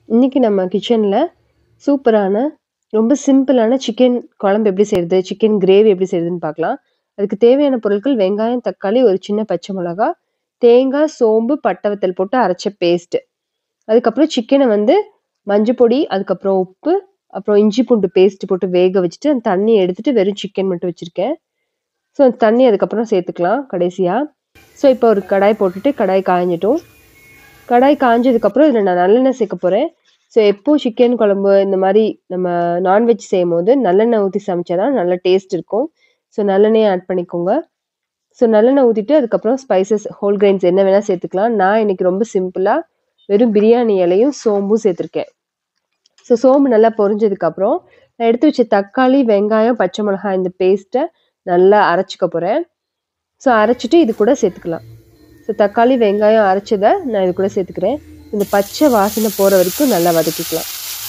இன்னைக்கு நம்ம கிச்சன்ல சூப்பரான, ரொம்ப சிம்பிளான சிக்கன் குழம்பு எப்படி செய்றது? சிக்கன் கிரேவி எப்படி செய்றதுன்னு பார்க்கலாம். அதுக்கு தேவையான பொருட்கள் வெங்காயம், தக்காளி, ஒரு சின்ன பச்சை மிளகா, தேங்காய், சோம்பு, பட்டை வத்தல் போட்டு அரைச்ச பேஸ்ட். அதுக்கப்புறம் சிக்கன வந்து மஞ்சள் பொடி, அதுக்கப்புறம் உப்பு, அப்புறம் இஞ்சி பூண்டு பேஸ்ட் போட்டு வேக வச்சுட்டு, அந்த தண்ணிய எடுத்துட்டு வெறும் சிக்கன் மட்டும் வச்சிருக்கேன். ஸோ அந்த தண்ணி அதுக்கப்புறம் சேர்த்துக்கலாம் கடைசியா. ஸோ இப்போ ஒரு கடாய் போட்டுட்டு கடாய் காய்ஞ்சட்டும். கடாய் காஞ்சதுக்கப்புறம் இதில் நான் நல்லெண்ணெய் சேர்க்க போகிறேன். ஸோ எப்போது சிக்கன் குழம்பு இந்த மாதிரி நம்ம நான்வெஜ் செய்யும்போது நல்லெண்ணெய் ஊற்றி சமைச்சா தான் நல்ல டேஸ்ட் இருக்கும். ஸோ நல்லெண்ணெயை ஆட் பண்ணிக்கோங்க. ஸோ நல்லெண்ணெய் ஊற்றிட்டு அதுக்கப்புறம் ஸ்பைசஸ் ஹோல் கிரெயின்ஸ் என்ன வேணால் சேர்த்துக்கலாம். நான் இன்னைக்கு ரொம்ப சிம்பிளாக வெறும் பிரியாணி இலையும் சோம்பும் சேர்த்துருக்கேன். ஸோ சோம்பு நல்லா பொரிஞ்சதுக்கப்புறம் நான் எடுத்து வச்ச தக்காளி, வெங்காயம், பச்சை மிளகாய் இந்த பேஸ்ட்டை நல்லா அரைச்சிக்க போகிறேன். ஸோ அரைச்சிட்டு இது கூட சேர்த்துக்கலாம். ஸோ தக்காளி, வெங்காயம் அரைச்சதை நான் இது கூட சேர்த்துக்கிறேன். இந்த பச்சை வாசனை போகிற வரைக்கும் நல்லா வதக்கிக்கலாம்.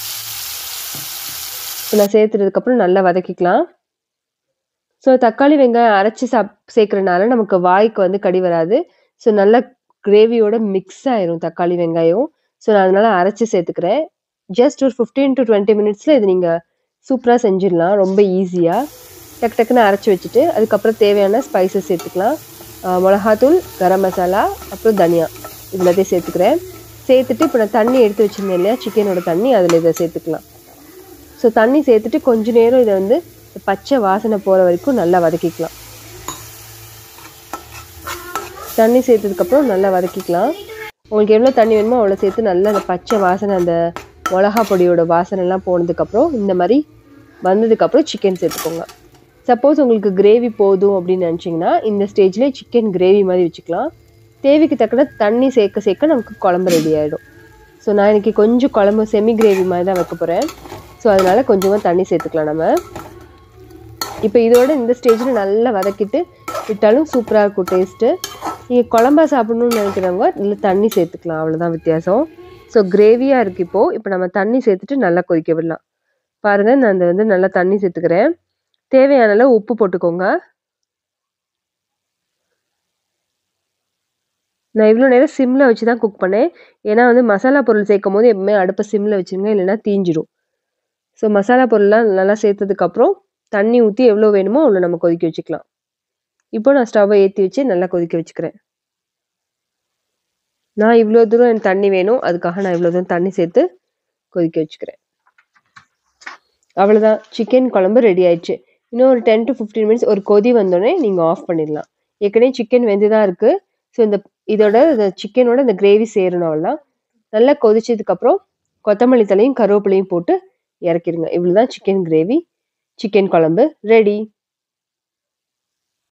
ஸோ நான் சேர்த்துறதுக்கப்புறம் நல்லா வதக்கிக்கலாம். ஸோ தக்காளி, வெங்காயம் அரைச்சி சேர்க்குறனால நமக்கு வாய்க்கு வந்து கடி வராது. ஸோ நல்லா கிரேவியோட மிக்ஸ் ஆயிரும் தக்காளி, வெங்காயம். ஸோ நான் அதனால அரைச்சி சேர்த்துக்கிறேன். ஜஸ்ட் ஒரு 15 to 20 மினிட்ஸில் இது நீங்கள் சூப்பராக செஞ்சிடலாம். ரொம்ப ஈஸியாக டக்கு டக்குன்னு அரைச்சி வச்சுட்டு அதுக்கப்புறம் தேவையான ஸ்பைசஸ் சேர்த்துக்கலாம். மிளகாத்தூள், கரம் மசாலா, அப்புறம் தனியா இவ்வளோத்தையும் சேர்த்துக்கிறேன். சேர்த்துட்டு இப்போ நான் தண்ணி எடுத்து வச்சுருந்தேன் இல்லையா, சிக்கனோட தண்ணி, அதில் இதை சேர்த்துக்கலாம். ஸோ தண்ணி சேர்த்துட்டு கொஞ்ச நேரம் இதை வந்து பச்சை வாசனை போகிற வரைக்கும் நல்லா வதக்கிக்கலாம். தண்ணி சேர்த்ததுக்கப்புறம் நல்லா வதக்கிக்கலாம். உங்களுக்கு எவ்வளோ தண்ணி வேணுமோ அவ்வளோ சேர்த்து நல்லா அந்த பச்சை வாசனை, அந்த மிளகா பொடியோட வாசனைலாம் போனதுக்கப்புறம் இந்த மாதிரி வந்ததுக்கப்புறம் சிக்கன் சேர்த்துக்கோங்க. சப்போஸ் உங்களுக்கு கிரேவி போதும் அப்படின்னு நினச்சிங்கன்னா இந்த ஸ்டேஜ்லேயே சிக்கன் கிரேவி மாதிரி வச்சுக்கலாம். தேவைக்கு தக்கன தண்ணி சேர்க்க சேர்க்க நமக்கு குழம்பு ரெடி ஆகிடும். ஸோ நான் இன்றைக்கி கொஞ்சம் குழம்பு செமி கிரேவி மாதிரி தான் வைக்க போகிறேன். ஸோ அதனால் கொஞ்சமாக தண்ணி சேர்த்துக்கலாம் நம்ம. இப்போ இதோட இந்த ஸ்டேஜில் நல்லா வதக்கிட்டு விட்டாலும் சூப்பராக இருக்கும் டேஸ்ட்டு. நீங்கள் குழம்பா சாப்பிட்ணுன்னு நினைக்கிறவங்க இல்லை தண்ணி சேர்த்துக்கலாம், அவ்வளோதான் வித்தியாசம். ஸோ கிரேவியாக இருக்குது இப்போது. இப்போ நம்ம தண்ணி சேர்த்துட்டு நல்லா கொதிக்க விடலாம். பாருங்கள், நான் அந்த வந்து நல்லா தண்ணி சேர்த்துக்கிறேன். தேவையான அளவு உப்பு போட்டுக்கோங்க. நான் இவ்வளோ நேரம் சிம்மில் வச்சு தான் குக் பண்ணேன். ஏன்னா வந்து மசாலா பொருள் சேர்க்கும் போது எப்பவுமே அடுப்பை சிம்மில் வச்சுருங்க, இல்லைன்னா தீஞ்சிடும். ஸோ மசாலா பொருள்லாம் நல்லா சேர்த்ததுக்கப்புறம் தண்ணி ஊற்றி எவ்வளோ வேணுமோ அவ்வளோ நம்ம கொதிக்க வச்சுக்கலாம். இப்போ நான் ஸ்டவ்வை ஏற்றி வச்சு நல்லா கொதிக்க வச்சுக்கிறேன். நான் இவ்வளோ தூரம் எனக்கு தண்ணி வேணும், அதுக்காக நான் இவ்வளோ தூரம் தண்ணி சேர்த்து கொதிக்க வச்சுக்கிறேன். அவ்வளோதான், சிக்கன் குழம்பு ரெடி ஆயிடுச்சு. இன்னும் ஒரு 10 to 15 மினிட்ஸ் ஒரு கொதி வந்தோடனே நீங்கள் ஆஃப் பண்ணிடலாம். ஏற்கனவே சிக்கன் வெந்து தான் இருக்குது. ஸோ இதோட இந்த சிக்கனோட இந்த கிரேவி சேரணும். அவ்வளோதான். நல்லா கொதிச்சதுக்கப்புறம் கொத்தமல்லி தலையும் கருவேப்பிலையும் போட்டு இறக்கிடுங்க. இவ்வளோதான் சிக்கன் கிரேவி, சிக்கன் குழம்பு ரெடி.